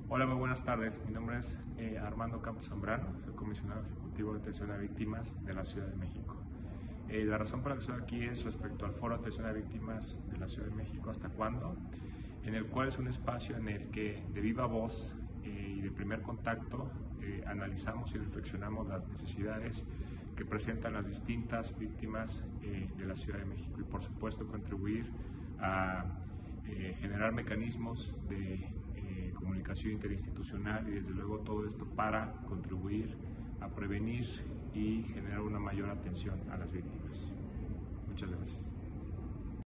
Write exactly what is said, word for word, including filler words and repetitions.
Hola, muy buenas tardes. Mi nombre es eh, Armando Campos Zambrano, soy comisionado ejecutivo de atención a víctimas de la Ciudad de México. Eh, la razón por la que estoy aquí es respecto al Foro de Atención a Víctimas de la Ciudad de México, ¿hasta cuándo?, en el cual es un espacio en el que de viva voz eh, y de primer contacto eh, analizamos y reflexionamos las necesidades que presentan las distintas víctimas eh, de la Ciudad de México y, por supuesto, contribuir a eh, generar mecanismos de eh, comunicación interinstitucional y, desde luego, todo esto para contribuir a prevenir y generar una mayor atención a las víctimas. Muchas gracias.